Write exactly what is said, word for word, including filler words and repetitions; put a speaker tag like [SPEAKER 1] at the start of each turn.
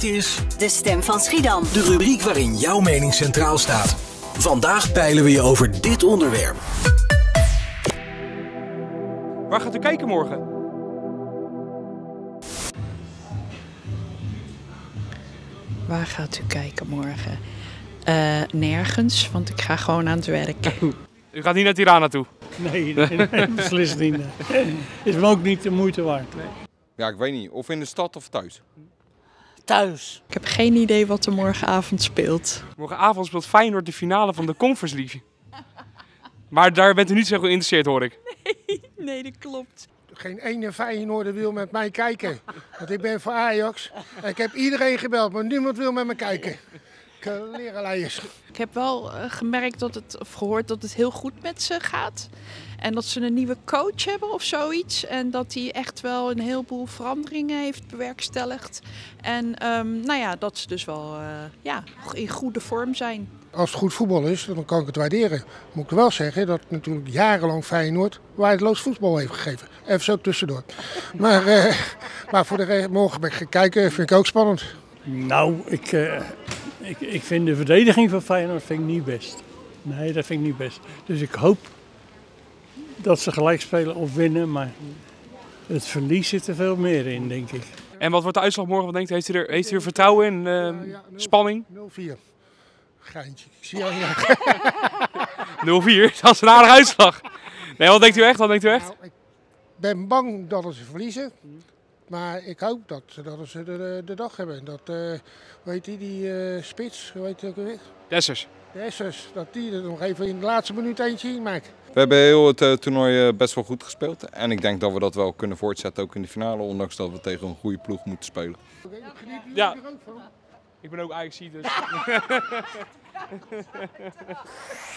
[SPEAKER 1] Dit is
[SPEAKER 2] De Stem van Schiedam.
[SPEAKER 1] de rubriek waarin jouw mening centraal staat. Vandaag peilen we je over dit onderwerp.
[SPEAKER 3] Waar gaat u kijken morgen?
[SPEAKER 4] Waar gaat u kijken morgen? Uh, nergens, want ik ga gewoon aan het werk.
[SPEAKER 3] U gaat niet naar Tirana toe?
[SPEAKER 5] Nee, nee, nee beslist niet. Is me ook niet de moeite waard. Nee.
[SPEAKER 6] Ja, ik weet niet. Of in de stad of thuis.
[SPEAKER 7] Thuis.
[SPEAKER 4] Ik heb geen idee wat er morgenavond speelt.
[SPEAKER 3] Morgenavond speelt Feyenoord de finale van de Conference League. Maar daar bent u niet zo geïnteresseerd, hoor ik.
[SPEAKER 4] Nee, nee, dat klopt.
[SPEAKER 8] Geen ene Feyenoorder wil met mij kijken. Want ik ben voor Ajax. En ik heb iedereen gebeld, maar niemand wil met me kijken.
[SPEAKER 4] Ik heb wel uh, gemerkt dat het, of gehoord dat het heel goed met ze gaat. En dat ze een nieuwe coach hebben of zoiets. En dat hij echt wel een heleboel veranderingen heeft bewerkstelligd. En um, nou ja, dat ze dus wel uh, ja, in goede vorm zijn.
[SPEAKER 8] Als het goed voetbal is, dan kan ik het waarderen. Moet ik wel zeggen dat natuurlijk jarenlang Feyenoord waardeloos voetbal heeft gegeven. Even zo tussendoor. Maar, uh, maar voor de rest, morgen ben ik gaan kijken, vind ik ook spannend.
[SPEAKER 5] Nou, ik, uh, ik, ik vind de verdediging van Feyenoord vind ik niet best. Nee, dat vind ik niet best. Dus ik hoop dat ze gelijk spelen of winnen, maar het verlies zit er veel meer in, denk ik.
[SPEAKER 3] En wat wordt de uitslag morgen? Wat denkt u? Heeft u er, heeft u er vertrouwen in? Uh, uh, ja, nul, spanning?
[SPEAKER 8] nul vier. Geintje. Ik zie jou ja.
[SPEAKER 3] nul vier, dat is een aardige uitslag. Nee, wat denkt u echt? Wat denkt u echt?
[SPEAKER 8] Nou, ik ben bang dat ze verliezen. Maar ik hoop dat, dat ze de, de dag hebben. Dat, uh, hoe heet die, die uh, spits, hoe heet die ook weer?
[SPEAKER 3] Dessers.
[SPEAKER 8] Dessers, dat die er nog even in de laatste minuut eentje in maakt.
[SPEAKER 6] We hebben heel het uh, toernooi uh, best wel goed gespeeld. En ik denk dat we dat wel kunnen voortzetten, ook in de finale. Ondanks dat we tegen een goede ploeg moeten spelen.
[SPEAKER 8] Okay, ik geniet hier
[SPEAKER 3] ja.
[SPEAKER 8] er ook van.
[SPEAKER 3] Ik ben ook Ajax-ziet, dus...